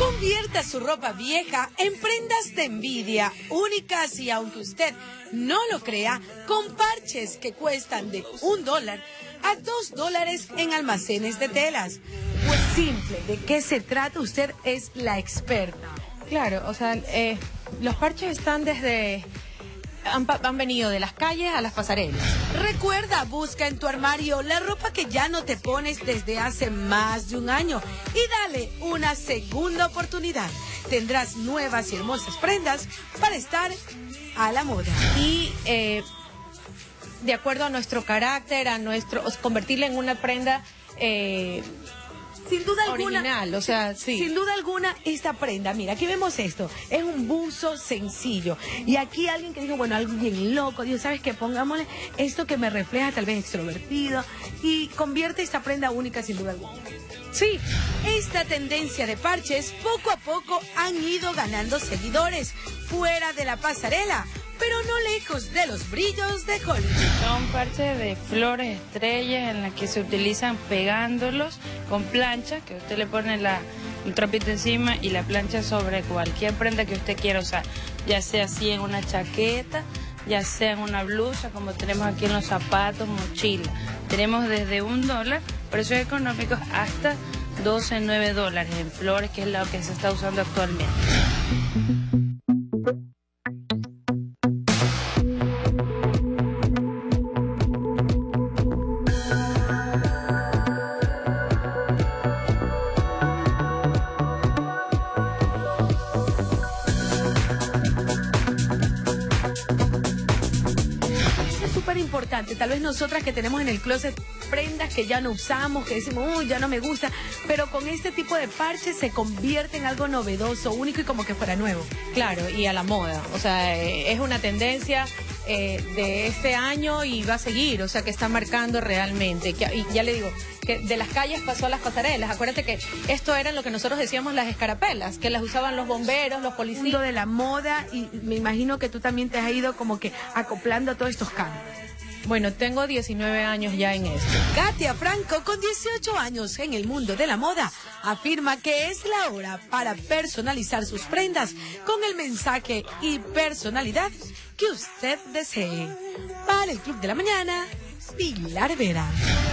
Convierta su ropa vieja en prendas de envidia, únicas y aunque usted no lo crea, con parches que cuestan de $1 a $2 en almacenes de telas. Pues simple, ¿de qué se trata? Usted es la experta. Claro, o sea, los parches están desde... Han venido de las calles a las pasarelas. Recuerda, busca en tu armario la ropa que ya no te pones desde hace más de un año y dale una segunda oportunidad. Tendrás nuevas y hermosas prendas para estar a la moda. Y de acuerdo a nuestro carácter, convertirla en una prenda... sin duda alguna, original, o sea, sí. Sin duda alguna, esta prenda, mira, aquí vemos esto, es un buzo sencillo. Y aquí alguien que dijo, bueno, algo bien loco, dijo, ¿sabes qué? Pongámosle esto que me refleja, tal vez extrovertido, y convierte esta prenda única sin duda alguna. Sí, esta tendencia de parches poco a poco han ido ganando seguidores fuera de la pasarela, pero no lejos de los brillos de Hollywood. Son parches de flores, estrellas, en las que se utilizan pegándolos con plancha, que usted le pone un trapito encima y la plancha sobre cualquier prenda que usted quiera usar, ya sea así en una chaqueta, ya sea en una blusa, como tenemos aquí en los zapatos, mochila. Tenemos desde $1, precios económicos, hasta $12, $9 en flores, que es lo que se está usando actualmente. Súper importante, tal vez nosotras que tenemos en el closet prendas que ya no usamos, que decimos, uy, ya no me gusta, pero con este tipo de parches se convierte en algo novedoso, único y como que fuera nuevo. Claro, y a la moda, o sea, es una tendencia de este año y va a seguir, o sea, que está marcando realmente, y ya le digo, que de las calles pasó a las pasarelas. Acuérdate que esto eran lo que nosotros decíamos las escarapelas, que las usaban los bomberos, los policías. Mundo de la moda, y me imagino que tú también te has ido como que acoplando a todos estos cambios. Bueno, tengo 19 años ya en esto. Katia Franco, con 18 años en el mundo de la moda, afirma que es la hora para personalizar sus prendas con el mensaje y personalidad que usted desee. Para el Club de la Mañana, Pilar Vera.